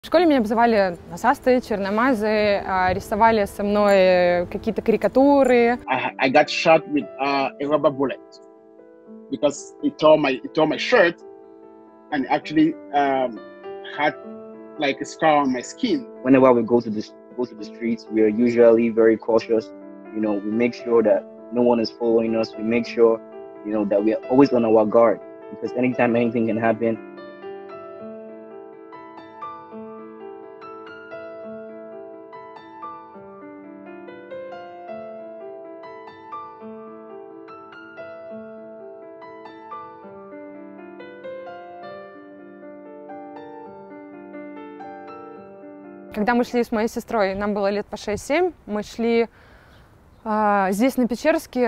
В школе меня обзывали носастые, черномазые, рисовали со мной какие-то карикатуры. I got shot with a rubber bullet because it tore my shirt and actually had like a scar on my skin. Whenever we go to the streets, we are usually very cautious. We make sure that no one is following us. We make sure, that we are always on our guard because anytime anything can happen. Когда мы шли с моей сестрой, нам было лет по 6-7, мы шли здесь на Печерске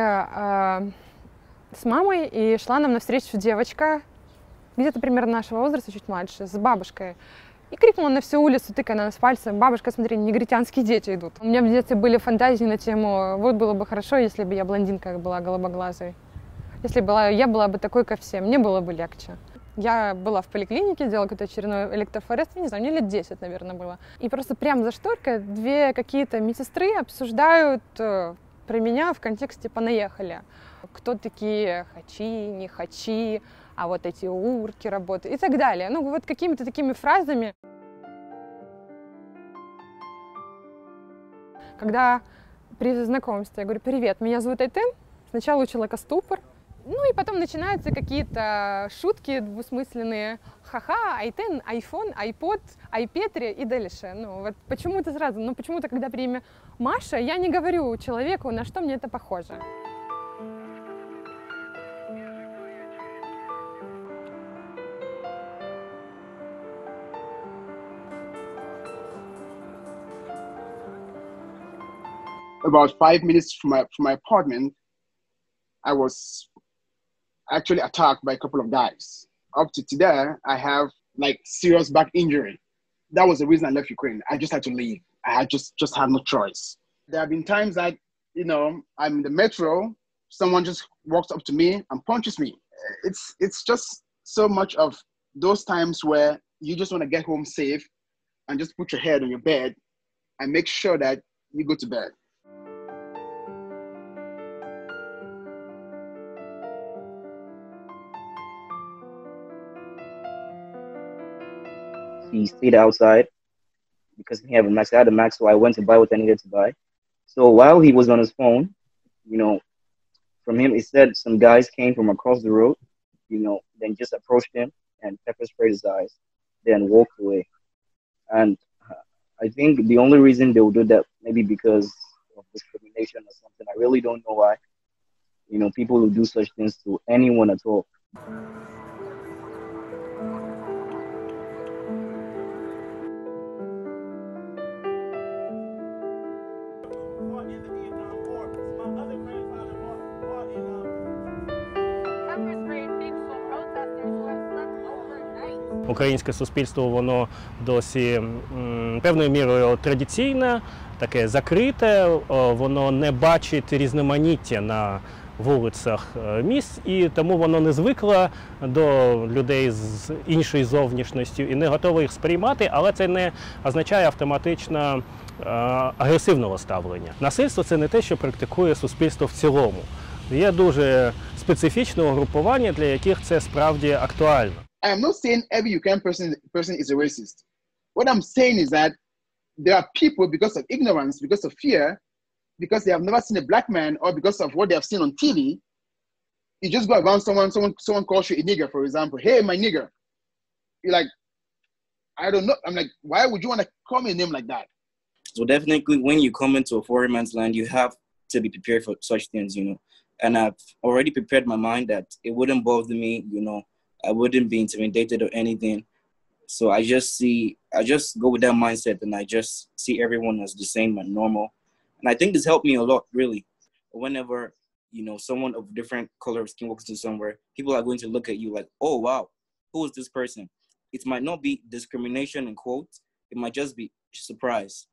с мамой, и шла нам навстречу девочка, где-то примерно нашего возраста, чуть младше, с бабушкой. И крикнула на всю улицу, тыкая на нас пальцем: «Бабушка, смотри, негритянские дети идут». У меня в детстве были фантазии на тему: вот было бы хорошо, если бы я блондинка была голубоглазой. Если я была бы такой ко всем, мне было бы легче. Я была в поликлинике, делала какой-то очередной электрофорез, не знаю, мне лет 10, наверное, было. И просто прямо за шторкой две какие-то медсестры обсуждают про меня в контексте «понаехали». Кто такие хачи, не хачи, а вот эти урки работают и так далее. Ну, вот какими-то такими фразами. Когда при знакомстве я говорю: «Привет, меня зовут Айтен», сначала учила ступор. Ну и потом начинаются какие-то шутки двусмысленные. Ха-ха, Айтен, айфон, айпод, айпетри и дальше. Ну вот почему-то сразу, почему-то, когда при имя Маша, я не говорю человеку, на что мне это похоже. About 5 minutes from my apartment, I was actually attacked by a couple of guys. Up to today, I have like serious back injury. That was the reason I left Ukraine. I just had to leave. I just had no choice. There have been times that, I'm in the metro, someone just walks up to me and punches me. It's just so much of those times where you just want to get home safe and just put your head on your bed and make sure that you go to bed. He stayed outside because he had a max. I had a max, so I went to buy what I needed to buy. So while he was on his phone, from him, he said some guys came from across the road, then just approached him and pepper sprayed his eyes, then walked away. And I think the only reason they would do that, maybe because of discrimination or something. I really don't know why. People who do such things to anyone at all. Українське суспільство, воно досі певною мірою традиційне, таке закрите, воно не бачить різноманіття на вулицях міст, і тому воно не звикло до людей з іншою зовнішністю і не готове їх сприймати, але це не означає автоматично агресивного ставлення. Насильство – це не те, що практикує суспільство в цілому. Є дуже специфічне угрупування, для яких це справді актуально. I am not saying every Ukrainian person is a racist. What I'm saying is that there are people, because of ignorance, because of fear, because they have never seen a black man, or because of what they have seen on TV, you just go around someone calls you a nigger, for example. Hey, my nigger. You're like, I don't know. I'm like, why would you want to call me a name like that? So definitely when you come into a foreign man's land, you have to be prepared for such things, And I've already prepared my mind that it wouldn't bother me, I wouldn't be intimidated or anything. So I just go with that mindset, and I just see everyone as the same and normal. And I think this helped me a lot, really. Whenever, someone of different color of skin walks into somewhere, people are going to look at you like, oh, wow, who is this person? It might not be discrimination in quotes. It might just be surprise.